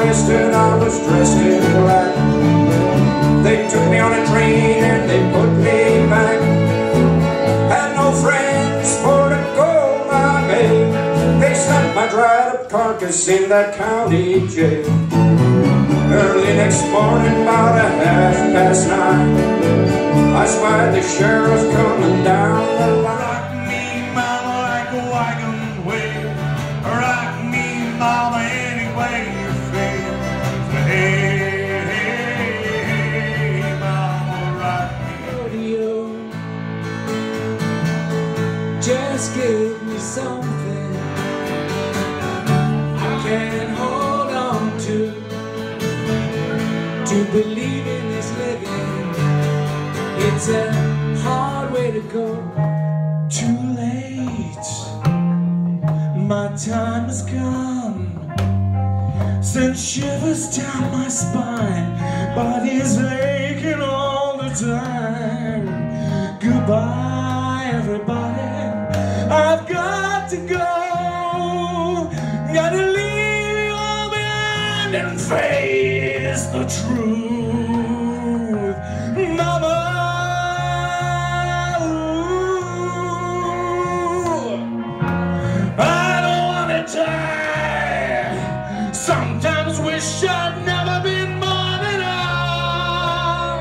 twisted, I was dressed in black. They took me on a train and they put me back. Had no friends for to go my way. They stuck my dried up carcass in that county jail. Early next morning, about 9:30, I spied the sheriff coming down the line. Rock me, mama, like a wagon wheel. Rock me, mama, any way you feel. Hey, hey, hey, mama, rock me. Rodeo, just give me something I can hold on to believe in this living. It's a hard way to go. Too late, my time has come. Send shivers down my spine, body's aching all the time. Goodbye, everybody, I've got to go. Gotta leave you all behind and face the truth, mama. Sometimes wish I'd never been born at all.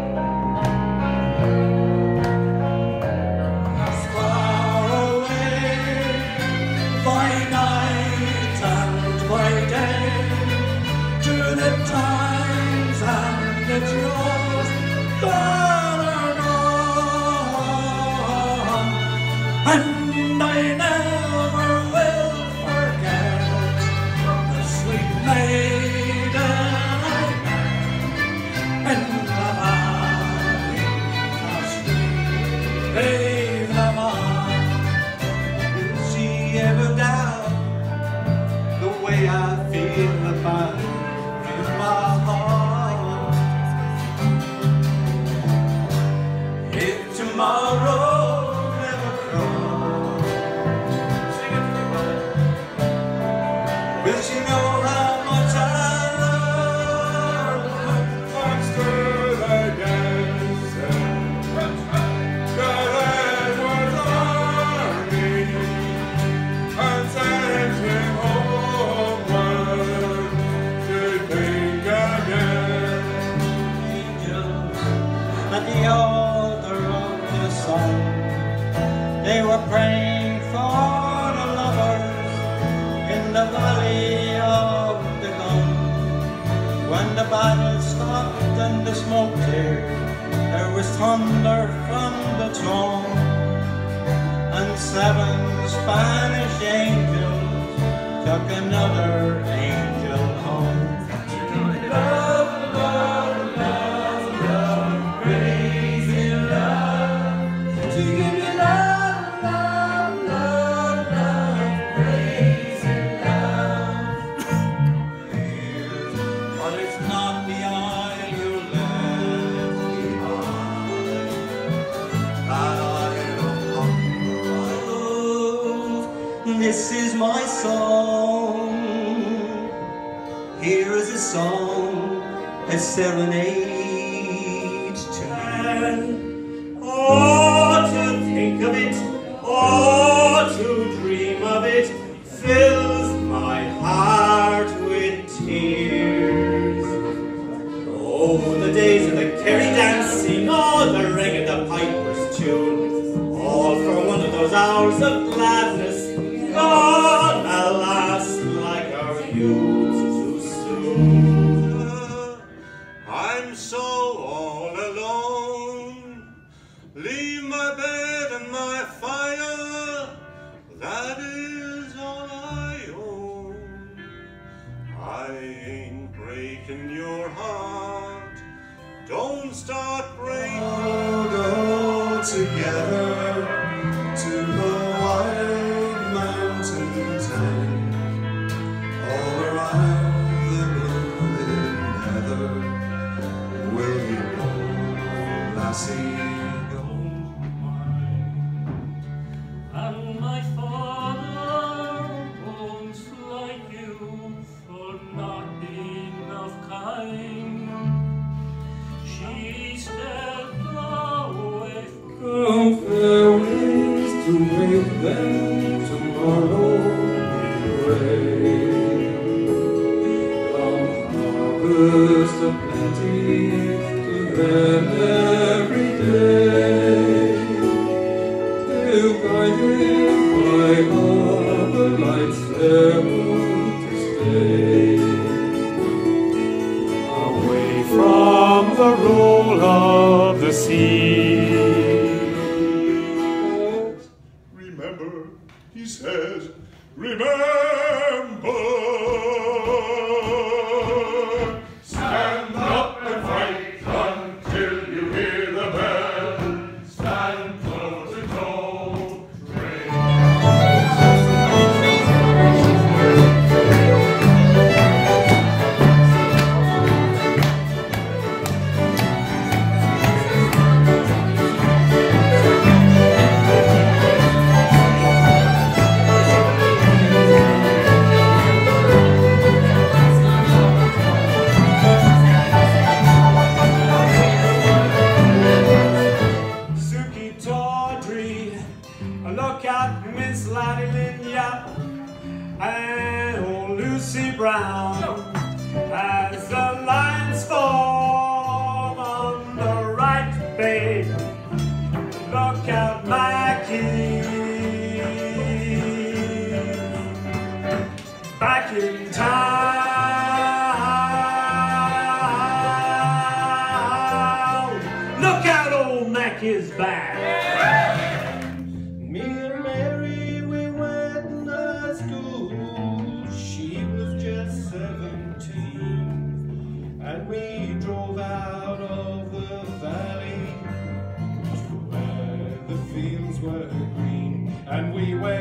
Far away by night and by day, to the times and the joys that are gone, and I never will forget the sweet maiden I met in the valley of sweet Baldonnel. Will she ever doubt the way I feel about it in my heart? If tomorrow never comes, sing it for me. Will she know how much I love her? Monster the dancer, God Edward's army, and sent him homeward to think again. Angels at the altar of the sun, they were praying for the lovers in the valley of the gun. When the battle stopped and the smoke cleared, there was thunder from the throne, and 7 Spanish angels took another angel home. Love, love, love, love, crazy love, to give you love, love, love, love, crazy love. But it's not the eye you left behind, that eye of hunger. This is my song. Here is a song, a serenade to me. Oh, to think of it, oh, to dream of it, fills my heart with tears. Oh, the days of the Kerry dancing, oh, the ring of the piper's tune, all for one of those hours of gladness, gone, alas, like our youth too soon. I'm so all alone. Leave my bed and my fire, that is all I own. I ain't breaking your heart, don't start breaking. We'll go together to the white mountains and all around the gilded heather. Will you go, lassie, go? And my father won't like you for not being to make them tomorrow rain. Come harvest of plenty to them every day, till guided by harbor lights there to stay. Away from the roll of the sea. Remember, he says, remember. Stand up and fight until you hear the bell. Stand toe to toe. Look at Miss Ladylinia and old Lucy Brown as the lines form on the right, babe. Look at Mackie back in town. Look out, old Mackie's back. Me and Mary, we went to school. She was just 17, and we drove out of the valley to where the fields were green, and we went